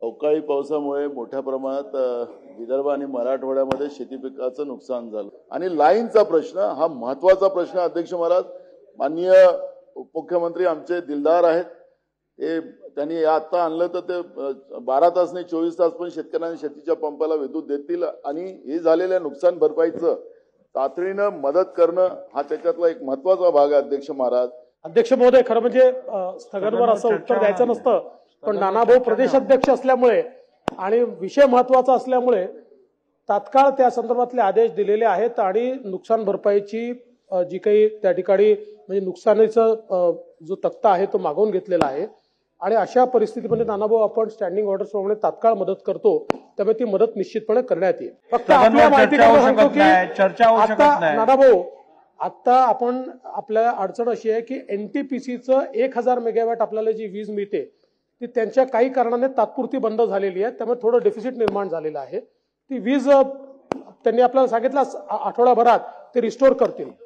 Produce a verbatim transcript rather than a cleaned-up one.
अवकाळी पावसामुळे मोठ्या प्रमाणात विदर्भ आणि मराठवाड्यामध्ये शेती पिकाचं नुकसान झालं आणि लाईनचा प्रश्न हा महत्वाचा प्रश्न. अध्यक्ष महाराज, माननीय उपमुख्यमंत्री आमचे दिलदार आहेत, ते त्यांनी आता आणलं तर ते बारा तास नाही चोवीस तास पण शेतकऱ्यांना शेतीच्या पंपाला विद्युत देतील आणि हे झालेल्या नुकसान भरपाईचं तातडीनं मदत करणं हा त्याच्यातला एक महत्वाचा भाग आहे. अध्यक्ष महाराज अध्यक्ष महोदय, खरं म्हणजे स्थगनवर असं उत्तर द्यायचं नसतं, पण नानाभाऊ प्रदेशाध्यक्ष असल्यामुळे आणि विषय महत्वाचा असल्यामुळे तात्काळ त्या संदर्भातले आदेश दिलेले आहेत आणि नुकसान भरपाईची जी काही त्या ठिकाणी म्हणजे नुकसानीचा जो तक्ता आहे तो मागवून घेतलेला आहे आणि अशा परिस्थितीमध्ये नानाभाऊ आपण स्टँडिंग ऑर्डर्स प्रमाणे तात्काळ मदत करतो, त्यामुळे ती मदत निश्चितपणे करण्यात येईल. फक्त आपल्या माहिती सांगतो की आता नानाभाऊ आता आपण आपल्या अडचण अशी आहे की एनटीपीसीचं एक हजार मेगावॅट आपल्याला जी वीज मिळते ती त्यांच्या काही कारणाने तात्पुरती बंद झालेली आहे, त्यामुळे थोडं डेफिसिट निर्माण झालेलं आहे. ती वीज त्यांनी आपल्याला सांगितलं आठवड्याभरात ते रिस्टोर करतील.